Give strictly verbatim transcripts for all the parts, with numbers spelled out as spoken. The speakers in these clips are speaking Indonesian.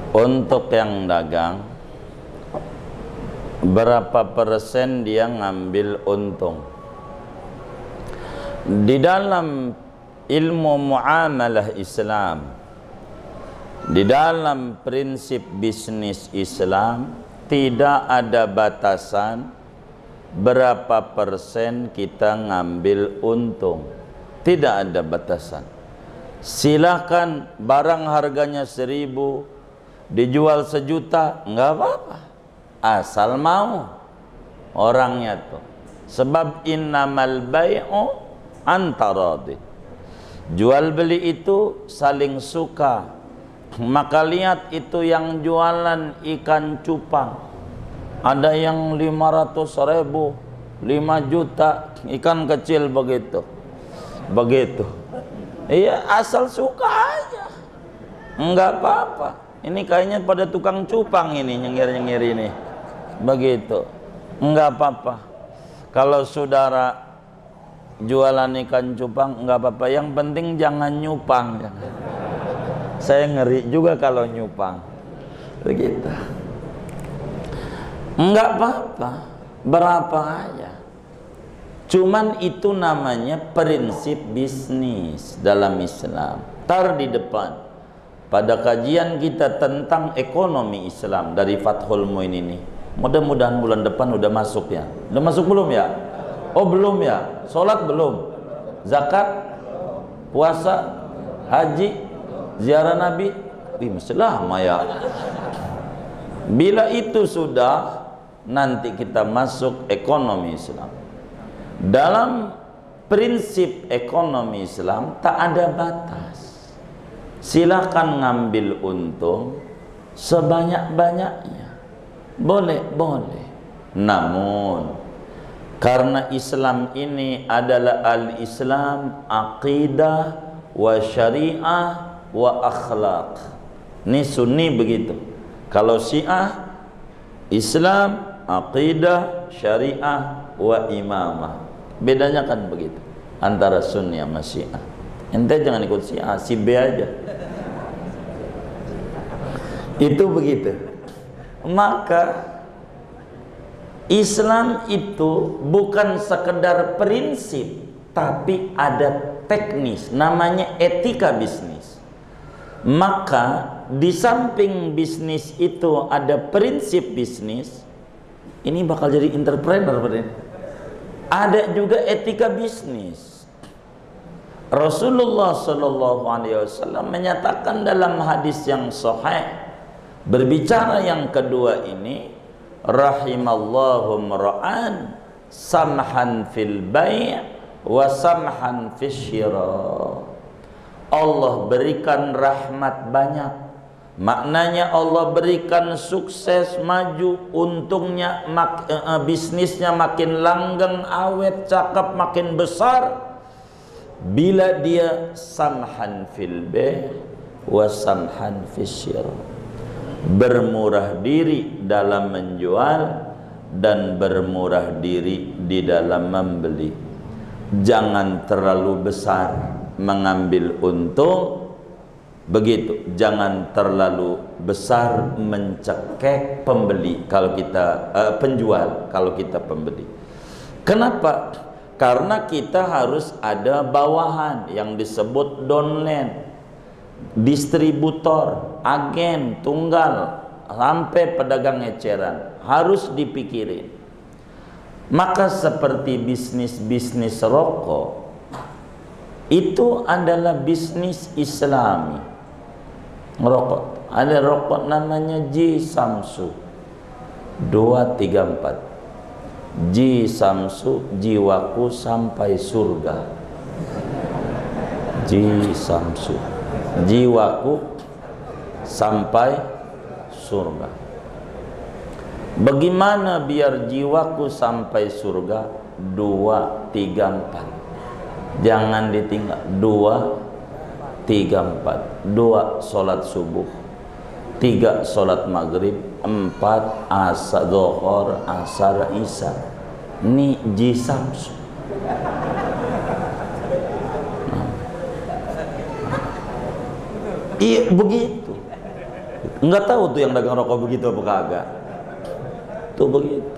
Untuk yang dagang, berapa persen dia ngambil untung? Di dalam ilmu muamalah Islam, di dalam prinsip bisnis Islam, tidak ada batasan berapa persen kita ngambil untung. Tidak ada batasan. Silakan barang harganya seribu dijual sejuta, enggak apa-apa, asal mau orangnya tuh. Sebab innamal bai'u antaradi, jual beli itu saling suka. Maka lihat itu yang jualan ikan cupang, ada yang lima ratus ribu, lima juta, ikan kecil begitu begitu. Iya, asal suka aja, enggak apa-apa. Ini kayaknya pada tukang cupang ini, nyengir-nyengir ini. Begitu. Enggak apa-apa. Kalau saudara jualan ikan cupang, enggak apa-apa. Yang penting jangan nyupang. Jangan. Saya ngeri juga kalau nyupang. Begitu. Enggak apa-apa. Berapa aja. Cuman itu namanya prinsip bisnis dalam Islam. Tar di depan. Pada kajian kita tentang ekonomi Islam dari Fathul Muin ini, mudah-mudahan bulan depan udah masuk ya. Udah masuk belum ya? Oh belum ya. Sholat belum, zakat, puasa, haji, ziarah Nabi, wih mesti lama ya. Bila itu sudah, nanti kita masuk ekonomi Islam. Dalam prinsip ekonomi Islam tak ada batas. Silakan ngambil untung sebanyak-banyaknya. Boleh, boleh. Namun karena Islam ini adalah al-Islam aqidah wa syariah wa akhlaq. Ini Sunni begitu. Kalau Syiah, Islam aqidah, syariah wa imamah. Bedanya kan begitu antara Sunni sama Syiah. Ente jangan ikut si A, si B aja. Itu begitu. Maka Islam itu bukan sekedar prinsip, tapi ada teknis, namanya etika bisnis. Maka di samping bisnis itu ada prinsip bisnis, ini bakal jadi entrepreneur. Ada juga etika bisnis. Rasulullah Shallallahu Alaihi Wasallam menyatakan dalam hadis yang sahih, berbicara yang kedua ini, rahimallahu mra'an samhan fil bai' wa samhan fis syira. Allah berikan rahmat banyak, maknanya Allah berikan sukses, maju, untungnya, mak, uh, bisnisnya makin langgeng, awet, cakep, makin besar bila dia samhan fil bai' wa samhan fis syira, bermurah diri dalam menjual dan bermurah diri di dalam membeli. Jangan terlalu besar mengambil untung, begitu. Jangan terlalu besar mencekek pembeli kalau kita uh, penjual kalau kita pembeli. Kenapa? Karena kita harus ada bawahan yang disebut downline, distributor, agen, tunggal, sampai pedagang eceran. Harus dipikirin. Maka seperti bisnis-bisnis rokok, itu adalah bisnis Islami. Ngerokok, ada rokok namanya Ji Samsu dua tiga empat. Ji Samsu, jiwaku sampai surga. Ji Samsu, jiwaku sampai surga. Bagaimana biar jiwaku sampai surga? Dua tiga empat. Jangan ditinggal. Dua tiga empat. Dua sholat subuh, tiga sholat maghrib, empat asar zuhur, asar isya. Ini Ji Samsu. Nah. Iya begitu. Nggak tahu tuh yang dagang rokok begitu apa kagak. Tuh begitu.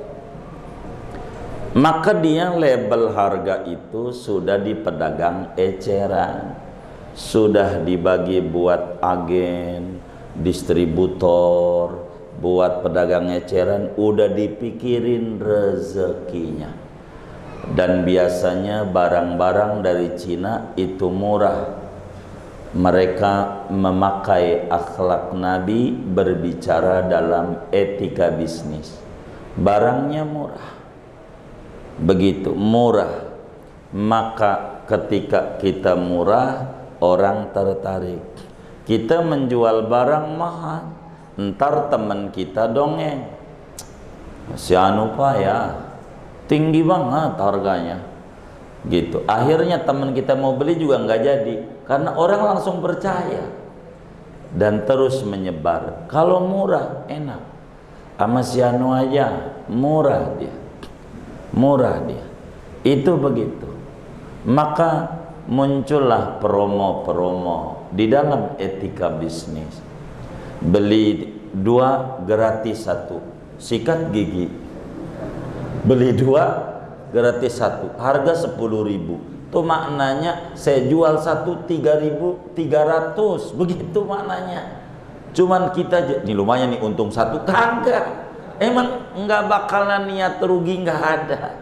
Maka dia label harga itu sudah di pedagang eceran, sudah dibagi buat agen, distributor, buat pedagang eceran, udah dipikirin rezekinya. Dan biasanya barang-barang dari Cina itu murah. Mereka memakai akhlak Nabi berbicara dalam etika bisnis. Barangnya murah. Begitu murah, maka ketika kita murah, orang tertarik. Kita menjual barang mahal, ntar teman kita dongeng, si anu pak ya tinggi banget harganya, gitu. Akhirnya teman kita mau beli juga nggak jadi, karena orang langsung percaya dan terus menyebar. Kalau murah enak, sama si anu aja murah dia. Murah dia, itu begitu. Maka muncullah promo-promo di dalam etika bisnis. Beli dua gratis satu, sikat gigi. Beli dua gratis satu, harga sepuluh ribu. Itu maknanya saya jual satu tiga ribu tiga ratus, begitu maknanya. Cuman kita, ini lumayan nih untung satu, kagak. Emang nggak bakalan niat rugi, nggak ada.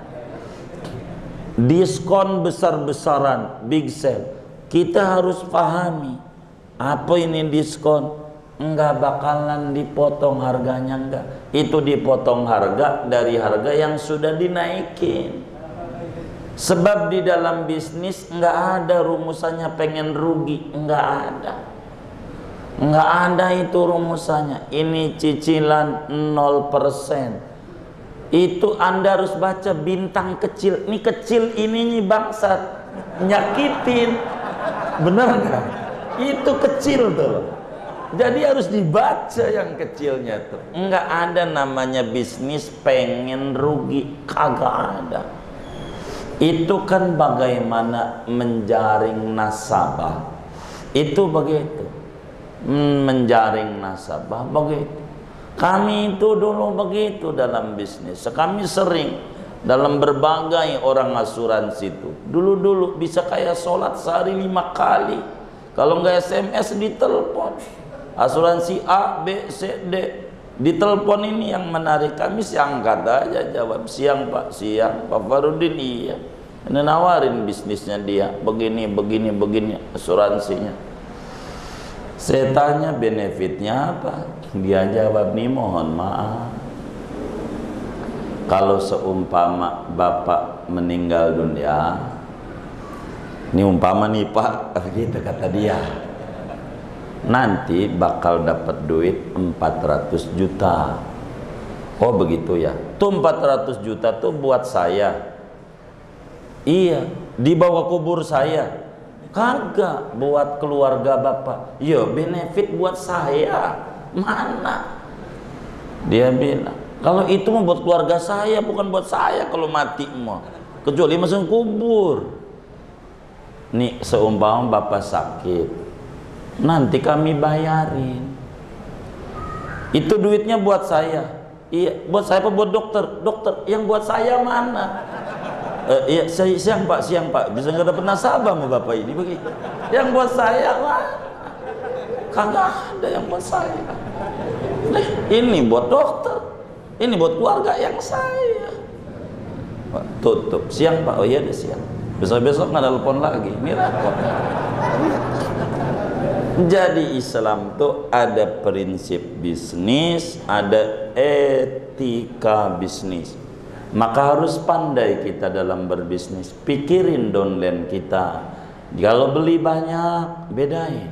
Diskon besar-besaran, big sale. Kita harus pahami apa ini diskon. Nggak bakalan dipotong harganya, enggak. Itu dipotong harga dari harga yang sudah dinaikin. Sebab di dalam bisnis nggak ada rumusannya pengen rugi, nggak ada. Nggak ada itu rumusannya. Ini cicilan nol persen. Itu Anda harus baca bintang kecil. Ini kecil ininya bangsat, nyakitin. Bener nggak? Itu kecil tuh. Jadi harus dibaca yang kecilnya tuh. Nggak ada namanya bisnis pengen rugi, kagak ada. Itu kan bagaimana menjaring nasabah. Itu begitu. Menjaring nasabah begitu. Kami itu dulu begitu dalam bisnis. Kami sering dalam berbagai orang asuransi itu. Dulu-dulu bisa kayak sholat sehari lima kali. Kalau nggak S M S ditelepon. Asuransi A, B, C, D. Ditelepon ini yang menarik. Kami siang kata aja jawab. Siang Pak, siang Pak Farudin, iya. Ini nawarin bisnisnya dia. Begini, begini, begini asuransinya. Saya tanya benefitnya apa? Dia jawab, nih mohon maaf, kalau seumpama bapak meninggal dunia, ini umpama nih pak, gitu kata dia, nanti bakal dapat duit empat ratus juta. Oh begitu ya. Tuh empat ratus juta tuh buat saya. Iya, dibawa kubur saya. Kagak, buat keluarga bapak. Yo, benefit buat saya. Mana? Dia bilang, kalau itu mau buat keluarga saya, bukan buat saya kalau mati mau. Kecuali masuk kubur. Nih, seumpama bapak sakit, nanti kami bayarin. Itu duitnya buat saya. Iya, buat saya apa buat dokter? Dokter, yang buat saya mana? Uh, iya, siang pak, siang pak, bisa nggak dapat nasabah mau bapak ini begitu. Yang buat saya lah, kagak ada yang buat saya. Nih, ini buat dokter, ini buat keluarga yang saya. Pak, tutup, siang pak, oh iya deh siang. Besok-besok nggak telepon lagi, ini repot. Jadi Islam tuh ada prinsip bisnis, ada etika bisnis. Maka harus pandai kita dalam berbisnis. Pikirin downline kita. Kalau beli banyak, bedain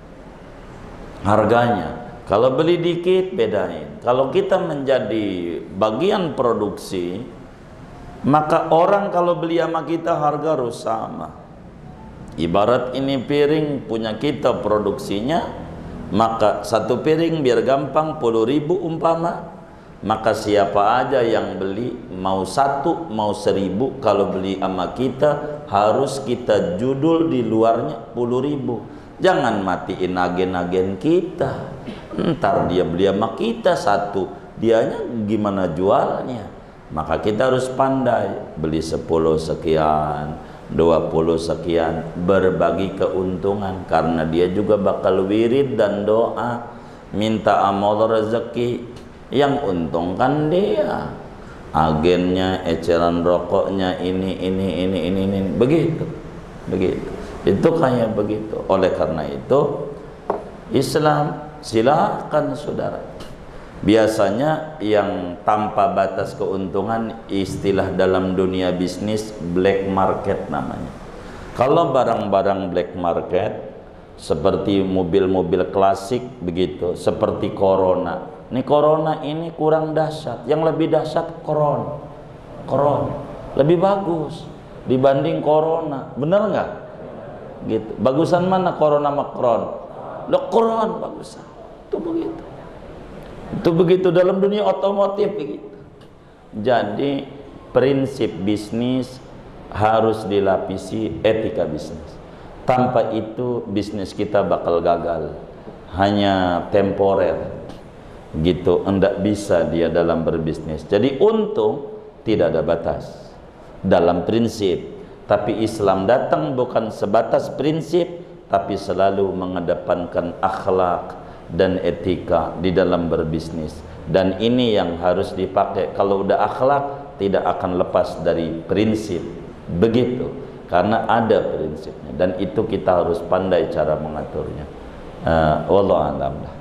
harganya. Kalau beli dikit, bedain. Kalau kita menjadi bagian produksi, maka orang kalau beli sama kita harga harus sama. Ibarat ini piring punya kita produksinya, maka satu piring biar gampang puluh ribu umpama. Maka siapa aja yang beli, mau satu mau seribu, kalau beli sama kita harus kita judul di luarnya puluh ribu. Jangan matiin agen-agen kita. ntar dia beli sama kita satu, dianya gimana jualnya. Maka kita harus pandai, beli sepuluh sekian, dua puluh sekian, berbagi keuntungan, karena dia juga bakal wirid dan doa minta amal rezeki, yang untungkan dia. Agennya, eceran rokoknya, ini ini ini ini ini begitu begitu itu kayak begitu. Oleh karena itu Islam, silakan saudara. Biasanya yang tanpa batas keuntungan, istilah dalam dunia bisnis black market namanya. Kalau barang-barang black market seperti mobil-mobil klasik begitu, seperti Corona. Ini Corona ini kurang dahsyat, yang lebih dahsyat Corona. Corona lebih bagus dibanding Corona, bener nggak? Gitu. Bagusan mana Corona sama Corona? Lo Corona bagusan. Itu begitu. Itu begitu dalam dunia otomotif begitu. Jadi prinsip bisnis harus dilapisi etika bisnis. Tanpa itu bisnis kita bakal gagal, hanya temporer gitu, enggak bisa dia dalam berbisnis. Jadi untung tidak ada batas dalam prinsip, tapi Islam datang bukan sebatas prinsip, tapi selalu mengedepankan akhlak dan etika di dalam berbisnis. Dan ini yang harus dipakai. Kalau udah akhlak, tidak akan lepas dari prinsip begitu, karena ada prinsipnya, dan itu kita harus pandai cara mengaturnya. uh, Wallahu a'lam.